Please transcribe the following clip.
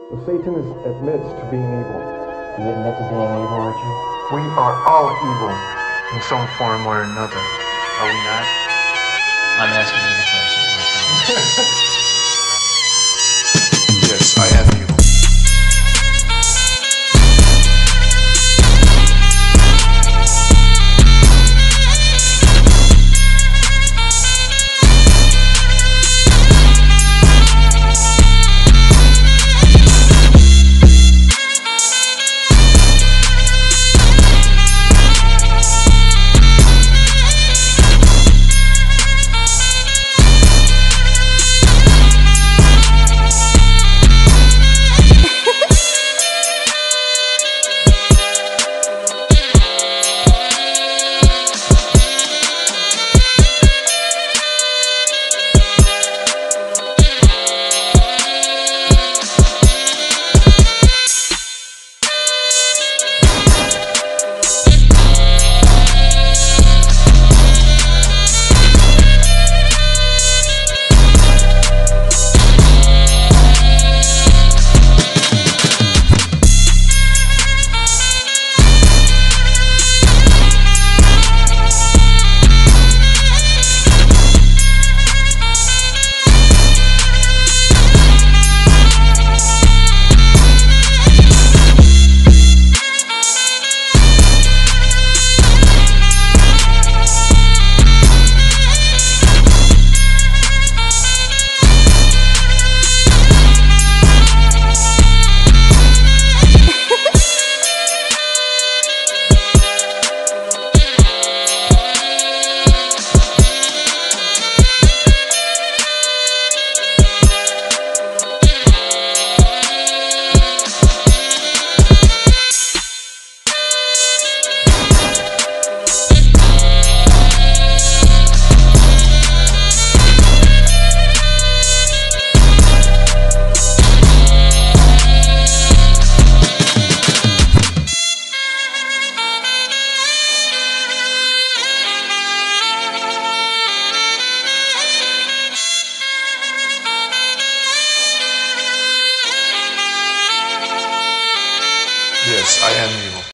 Well, Satan admits to being evil. Do you admit to being evil, Richard? We are all evil in some form or another, are we not? I'm asking you the question.